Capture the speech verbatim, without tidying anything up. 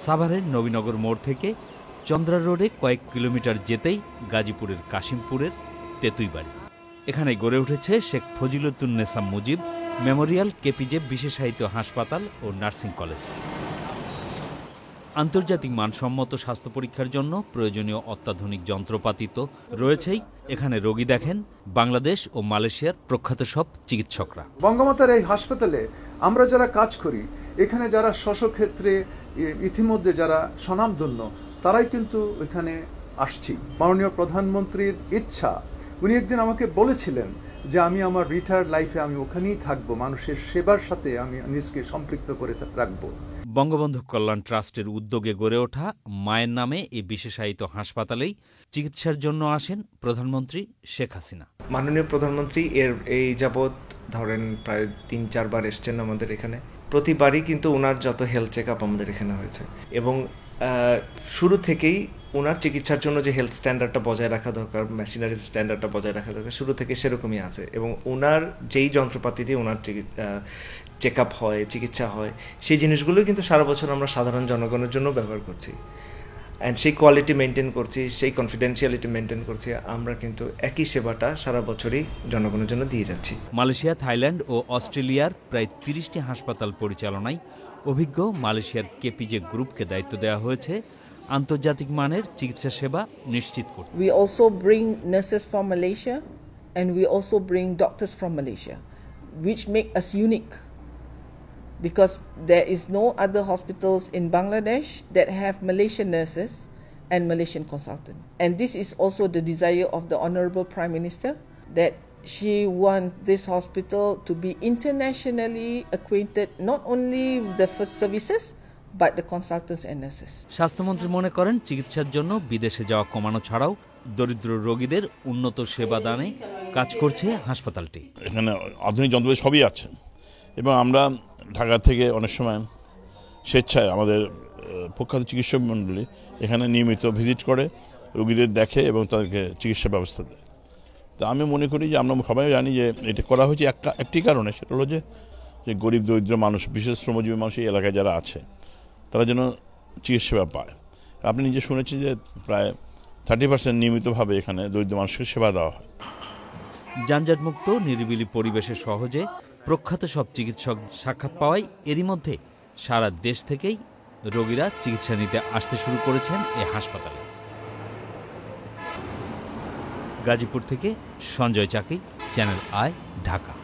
সাভারের নবীনগর মোড় থেকে চন্দ্রা রোডে কয়েক কিলোমিটার যেতেই গাজীপুরের কাশিমপুরের তেতুইবাড়ি। এখানে গড়ে উঠেছে শেখ ফজিলতুন্নেসা মুজিব মেমোরিয়াল কেপিজে বিশেষায়িত হাসপাতাল ও নার্সিং কলেজ। আন্তর্জাতিক মানসম্মত স্বাস্থ্য পরীক্ষার জন্য প্রয়োজনীয় অত্যাধুনিক যন্ত্রপাতি তো রয়েছেই। এখানে রোগী দেখেন বাংলাদেশ ও মালয়েশিয়ার প্রখ্যাত সব চিকিৎসকরা। বঙ্গমাতার এই হাসপাতালে আমরা যারা কাজ করি, এখানে যারা স্বশক্ষেত্রে ইতিমধ্যে যারা স্বনামধন্য, তারাই কিন্তু এখানে আসছি। মাননীয় প্রধানমন্ত্রীর ইচ্ছা, উনি একদিন আমাকে বলেছিলেন যে আমি আমার রিটায়ার্ড লাইফে আমি ওখানেই থাকবো, মানুষের সেবার সাথে আমি নিজকে সম্পৃক্ত করে রাখবো। বঙ্গবন্ধু কল্যাণ ট্রাস্টের উদ্যোগে গড়ে ওঠা মায়ের নামে এই বিশেষায়িত হাসপাতালেই চিকিৎসার জন্য আসেন প্রধানমন্ত্রী শেখ হাসিনা। মাননীয় প্রধানমন্ত্রী এর এই যাবৎ ধরেন প্রায় তিন চারবার এসছেন আমাদের এখানে। প্রতিবারই কিন্তু ওনার যত হেলথ চেক আপ আমাদের এখানে হয়েছে এবং শুরু থেকেই ওনার চিকিৎসার জন্য যে হেলথ স্ট্যান্ডার্ডটা বজায় রাখা দরকার, মেশিনারি স্ট্যান্ডার্ডটা বজায় রাখা দরকার, শুরু থেকে সেরকমই আছে। এবং ওনার যেই যন্ত্রপাতি দিয়ে ওনার চেক আপ হয়, চিকিৎসা হয়, সেই জিনিসগুলোই কিন্তু সারা বছর আমরা সাধারণ জনগণের জন্য ব্যবহার করছি। অ্যান্ড সেই কোয়ালিটি মেনটেন করছি, সেই কনফিডেন্সিয়ালিটি মেনটেন করছি। আমরা কিন্তু একই সেবাটা সারা বছরই জনগণের জন্য দিয়ে যাচ্ছি। মালয়েশিয়া, থাইল্যান্ড ও অস্ট্রেলিয়ার প্রায় তিরিশটি হাসপাতাল পরিচালনায় অভিজ্ঞ মালয়েশিয়ার কেপিজে গ্রুপকে দায়িত্ব দেওয়া হয়েছে আন্তর্জাতিক মানের চিকিৎসা সেবা নিশ্চিত করতে। We also bring nurses from Malaysia and we also bring doctors from Malaysia, which make us unique because there is no other hospitals in Bangladesh that have Malaysian nurses and Malaysian consultants. And this is also the desire of the Honourable Prime Minister, that she wants this hospital to be internationally acquainted not only with the first services but the consultants and nurses. স্বাস্থ্যমন্ত্রী মনে করেন চিকিৎসার জন্য বিদেশে যাওয়া কমানো ছাড়াও দরিদ্র রোগীদের উন্নত সেবা দানে কাজ করছে হাসপাতালটি। এখানে আধুনিক যন্ত্রপাতি সবই আছে এবং আমরা ঢাকা থেকে অনেক সময় স্বেচ্ছায় আমাদের প্রখ্যাত চিকিৎসক মণ্ডলী এখানে নিয়মিত ভিজিট করে, রোগীদের দেখে এবং তাদেরকে চিকিৎসা ব্যবস্থা দেয়। তা আমি মনে করি যে আমরা সবাই জানি যে এটা করা হয়েছে একটা একটি কারণে, সেটা হলো যে যে গরিব দরিদ্র মানুষ, বিশেষ শ্রমজীবী মানুষ এই এলাকায় যারা আছে, তারা যেন চিকিৎসা সেবা পায়। আপনি নিজে শুনেছেন যে প্রায় থার্টি পার্সেন্ট নিয়মিতভাবে এখানে দরিদ্র মানুষকে সেবা দেওয়া হয়। যানজটমুক্ত নিরিবিলি পরিবেশে সহজে প্রখ্যাত সব চিকিৎসক সাক্ষাৎ পাওয়ায় এরই মধ্যে সারা দেশ থেকেই রোগীরা চিকিৎসা নিতে আসতে শুরু করেছেন এই হাসপাতালে। গাজীপুর থেকে সঞ্জয় চাকি, চ্যানেল আই, ঢাকা।